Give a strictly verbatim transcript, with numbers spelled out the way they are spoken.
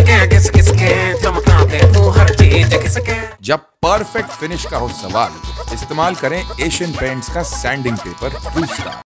के घिस घिस के चमका दे तू हर चीज घिस के। जब परफेक्ट फिनिश का हो सवाल, इस्तेमाल करें एशियन पेंट्स का सैंडिंग पेपर ट्रू स्टार।